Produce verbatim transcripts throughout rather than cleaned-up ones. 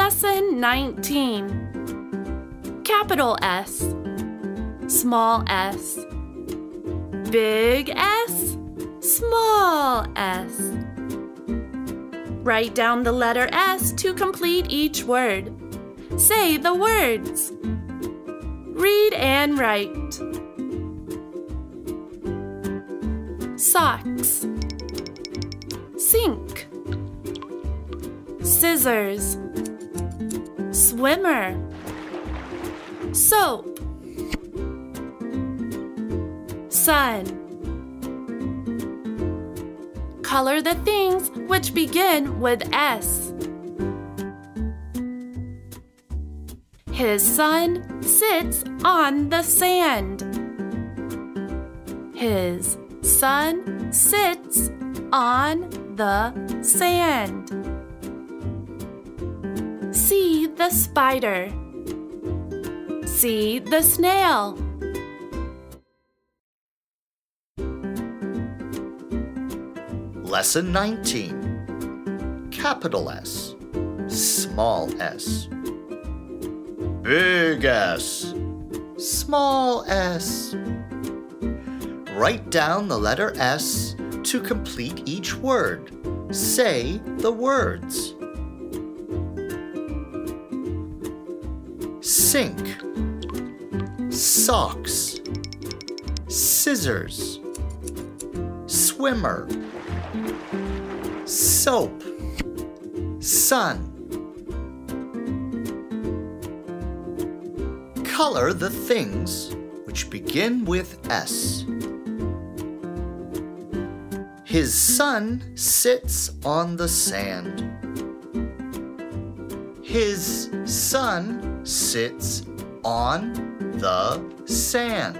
Lesson nineteen. Capital S, small s, big S, small s. Write down the letter S to complete each word. Say the words. Read and write. Socks, sink, scissors, swimmer, soap, sun. Color the things which begin with S. His son sits on the sand. His son sits on the sand. See the spider. See the snail. Lesson nineteen. Capital S, small s, big S, small s. Write down the letter S to complete each word. Say the words. Sink, socks, scissors, swimmer, soap, sun. Color the things which begin with S. His son sits on the sand. His son sits on the sand.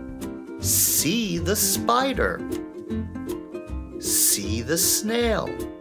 See the spider. See the snail.